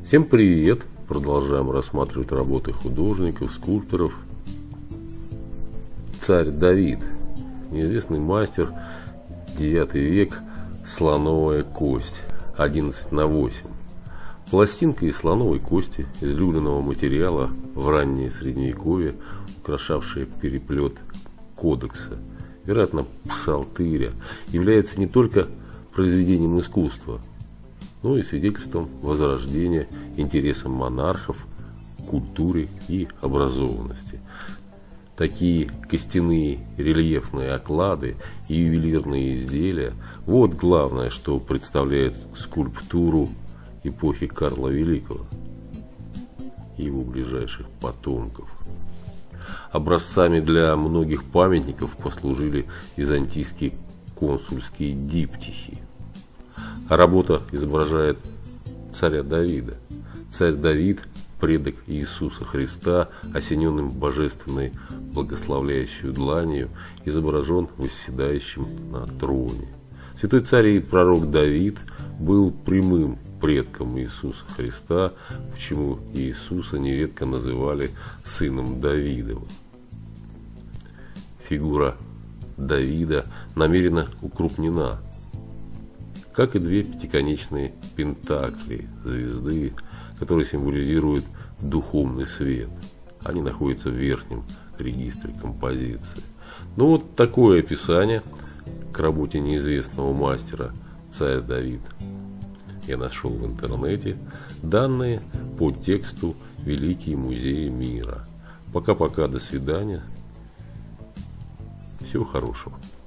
Всем привет! Продолжаем рассматривать работы художников, скульпторов. Царь Давид. Неизвестный мастер, 9 век, слоновая кость, 11×8. Пластинка из слоновой кости, излюбленного материала в раннее средневековье, украшавшая переплет кодекса, вероятно, псалтыря, является не только произведением искусства, но и свидетельством возрождения интереса монархов к культуре и образованности. Такие костяные рельефные оклады и ювелирные изделия – вот главное, что представляет скульптуру эпохи Карла Великого и его ближайших потомков. Образцами для многих памятников послужили византийские консульские диптихи. Работа изображает царя Давида. Царь Давид, предок Иисуса Христа, осененным божественной благословляющей дланью, изображен восседающим на троне. Святой царь и пророк Давид был прямым предком Иисуса Христа, почему Иисуса нередко называли сыном Давидовым. Фигура Давида намеренно укрупнена, как и две пятиконечные пентакли, звезды, которые символизируют духовный свет. Они находятся в верхнем регистре композиции. Ну вот такое описание к работе неизвестного мастера «Царь Давид» я нашел в интернете. Данные по тексту «Великие музеи мира». Пока-пока, до свидания. Всего хорошего.